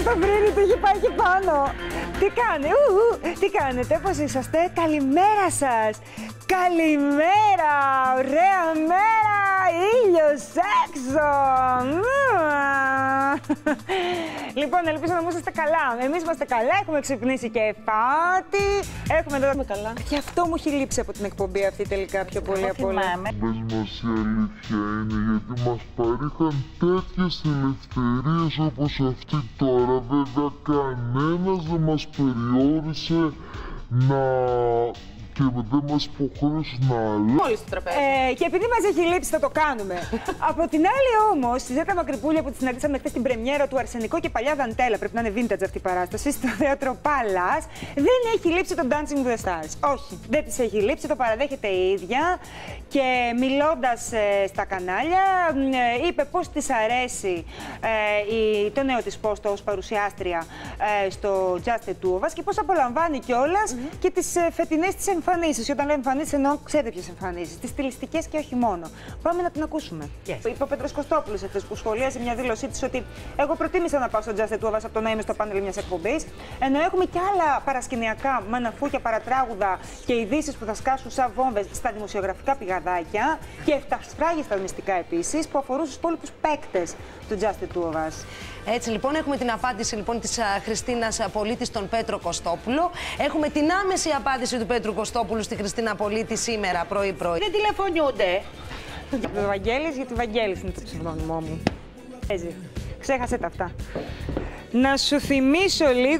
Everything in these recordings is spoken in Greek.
το βρύνι του έχει πάει εκεί πάνω. Τι κάνει, τι κάνετε, πώς είσαστε, καλημέρα σας. Καλημέρα, ωραία μέρα, ήλιος έξω. Λοιπόν, ελπίζω να είσαστε καλά. Εμείς είμαστε καλά, έχουμε ξυπνήσει και πάτη. Έχουμε εδώ καλά. Και αυτό μου έχει λείψει από την εκπομπή αυτή τελικά πιο πολύ από όλα. Πες μας η αλήθεια είναι, γιατί μας παρήχαν τέτοιες ελευθερίες όπως αυτή τώρα. Βέβαια κανένας δεν μας περιόρισε να... και δεν μας υποχρέωσε να αλλάξουμε. Μόλις το τραπέζι. Και επειδή μας έχει λείψει θα το κάνουμε. Από την άλλη όμως, στη Ζέτα Μακρυπούλια που τη συναντήσαμε χθες την πρεμιέρα του Αρσενικό και παλιά δαντέλα, πρέπει να είναι vintage αυτή η παράσταση, στο θέατρο Πάλας, δεν έχει λείψει το Dancing with the Stars. Όχι, δεν της έχει λείψει, το παραδέχεται η ίδια και μιλώντας στα κανάλια είπε πώς της αρέσει το νέο της πόστο ως παρουσιάστρια στο Just the Two of Us και πώς απολαμβάνει κιόλας και τις φετινές της εμφανίσεις. Όταν λέω εμφανίσεις εννοώ, ξέρετε ποιες εμφανίσεις, τις στιλιστικές και όχι μόνο. Πάμε να την ακούσουμε. Είπε ο Πέτρος Κωστόπουλος εχθές που σχολίασε μια δήλωσή της ότι εγώ προτίμησα να πάω στο Just the Two of Us από το να είμαι στο πάνελ μιας εκπομπής. Ενώ έχουμε και άλλα παρασκηνιακά μαναφούκια, παρατράγουδα και ειδήσεις που θα σκάσουν σαν βόμβες στα δημοσιογραφικά πηγαδάκια και τα σφράγιστα μυστικά επίσης που αφορούν στους υπόλοιπους παίκτες του Just the Two of Us. Έτσι λοιπόν, έχουμε την απάντηση λοιπόν της Χριστίνας Πολίτη στον Πέτρο Κωστόπουλο. Έχουμε την άμεση απάντηση του Πέτρου Κωστόπουλου στη Χριστίνα Πολίτη σήμερα πρωί-πρωί. Δεν τηλεφωνιούνται. Ο Βαγγέλης, γιατί Βαγγέλης είναι το ψευδόνυμό μου. Έτσι. Ξέχασε τα αυτά. Να σου θυμίσω λίγο.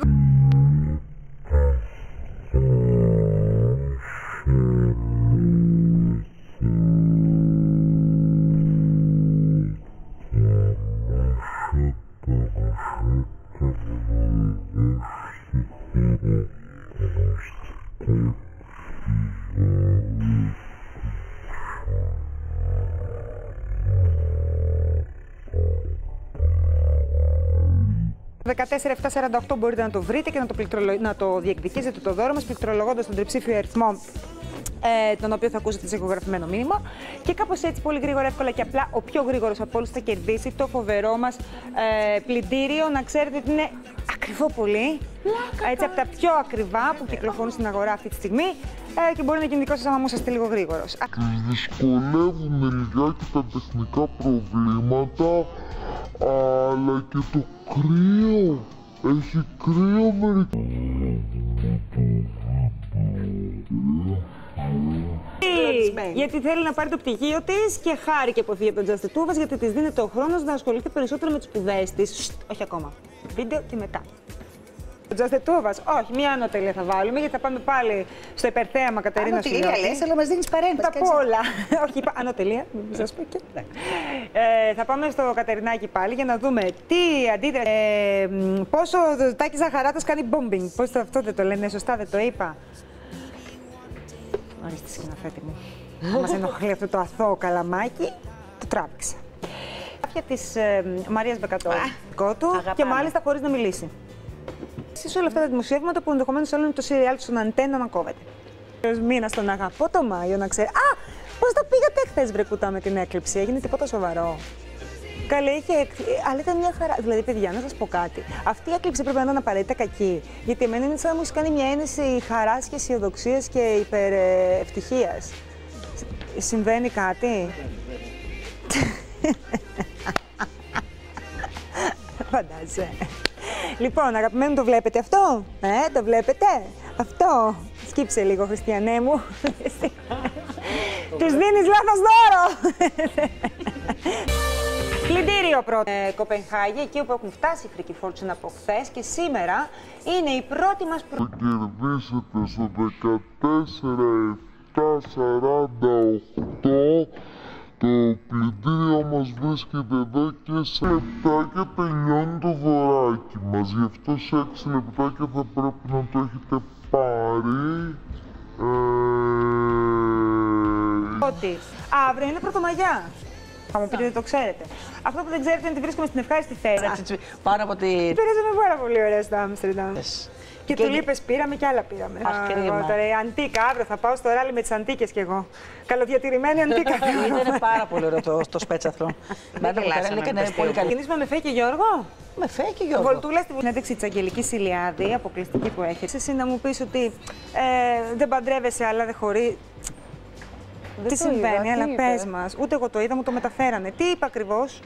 Το 14748 μπορείτε να το βρείτε και να το διεκδικήσετε το δώρο μας πληκτρολογώντας τον τριψήφιο αριθμό τον οποίο θα ακούσετε σε ηχογραφημένο μήνυμα. Και κάπως έτσι, πολύ γρήγορα, εύκολα και απλά, ο πιο γρήγορος από όλους θα κερδίσει το φοβερό μας πλυντήριο. Να ξέρετε ότι είναι ακριβό πολύ. Έτσι, από τα πιο ακριβά που κυκλοφορούν στην αγορά αυτή τη στιγμή και μπορεί να γίνει δικό σας άμα μου είσαστε λίγο γρήγορος. Τους δυσκολεύουμε λιγάκι τα τεχνικά προβλήματα, αλλά και το κρύο. Έχει κρύο γιατί θέλει να πάρει το πτυχίο της και χάρηκε που φύγει από τον Just the Two of Us, γιατί της δίνεται ο χρόνος να ασχοληθεί περισσότερο με τις σπουδές της. Όχι ακόμα. Βίντεο και μετά. Το Just the Two of Us. Όχι, μία ανωτελεία θα βάλουμε, γιατί θα πάμε πάλι στο υπερθέαμα Κατερίνα Σουλιώτη. Ανωτελεία λες, αλλά μας δίνεις παρέμβαση. Τα πολλά. Όχι, είπα ανωτελεία, μην σας πω και. Θα πάμε στο Κατερινάκι πάλι για να δούμε τι αντίδραση. Πόσο το Τάκης Ζαχαράτος κάνει bombing. Πώς αυτό δεν το λένε, σωστά δεν το είπα. Ορίστε, σκηνοθέτη μου. Μας ενοχλεί αυτό το αθώο καλαμάκι, το τράβηξα. Κάποια της Μαρίας Μπεκατόρου και μάλιστα χωρίς να μιλήσει. Σε όλα αυτά τα δημοσιεύματα που ενδεχομένως όλο είναι το serial στον Αντένα να κόβεται. Μήνα τον αγαπώ το Μάιο να ξέρει. Α! Πώς τα πήγατε χθες, βρε κουτά, με την έκλειψη, έγινε τίποτα σοβαρό? Καλή, αλλά ήταν μια χαρά. Δηλαδή, παιδιά, να σας πω κάτι. Αυτή η έκλειψη πρέπει να ήταν απαραίτητα κακή. Γιατί εμένα είναι σαν να μου έχει κάνει μια ένεση χαράς και αισιοδοξίας και υπερευτυχίας. Συμβαίνει κάτι? Φαντάζεσαι. Λοιπόν, αγαπημένοι, το βλέπετε αυτό? Το βλέπετε? Αυτό. Σκύψε λίγο, Χριστιανέ μου. Τους δίνεις λάθος δώρο. Πλυντήριο πρώτο. Κοπενχάγη, εκεί όπου έχουν φτάσει οι Freaky Fortune από χθες και σήμερα είναι η πρώτη μας θα κερδίσετε στο 14748. Το πλυντήριο μας βρίσκεται εδώ και σε λεπτάκια τελειώνει το δωράκι μας. Γι' αυτό σε 6 λεπτάκια θα πρέπει να το έχετε πάρει. Ότι αύριο είναι Πρωτομαγιά. Θα μου πείτε δεν το ξέρετε. Αυτό που δεν ξέρετε είναι ότι βρίσκομαι στην ευχάριστη θέση. Πάνω από τη... Περάσαμε πάρα πολύ ωραία στο Άμστερνταμ. Και τουλίπες πήραμε και άλλα πήραμε. Αχ, κρίμα. Αντίκα, αύριο θα πάω στο ράλι με τις αντίκες κι εγώ. Καλοδιατηρημένη αντίκα. Ήταν πάρα πολύ ωραίο το σπέτσαθρο. Δεν γελάσαμε. Έκανε πολύ καλή. Κινήσουμε με Φέη και Γιώργο. Με φέει και Γιώργο. Βολτούλα στην συνέντευξη της Αγγελικής Ηλιάδη, αποκλειστική που έχεις. Εσύ να μου πεις ότι δεν παντρεύεσαι, αλλά δεν χωρεί. Τι συμβαίνει, αλλά πες μας. Ούτε εγώ το είδα, μου το μεταφέρανε. Τι είπε ακριβώς?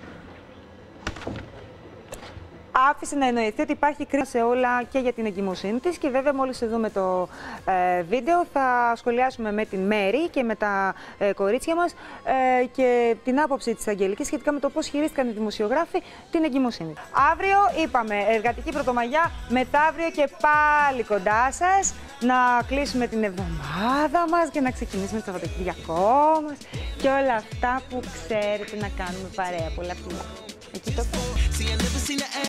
Άφησε να εννοηθεί ότι υπάρχει κρίση σε όλα και για την εγκυμοσύνη της και βέβαια μόλις δούμε το βίντεο θα σχολιάσουμε με την Μέρη και με τα κορίτσια μας και την άποψη της Αγγελικής σχετικά με το πώς χειρίστηκαν οι δημοσιογράφοι την εγκυμοσύνη. Αύριο είπαμε εργατική πρωτομαγιά, μεθαύριο και πάλι κοντά σας να κλείσουμε την εβδομάδα μας και να ξεκινήσουμε το Σαββατοκυριακό μας και όλα αυτά που ξέρετε να κάνουμε παρέα. Πολλά φιλιά. Εκεί το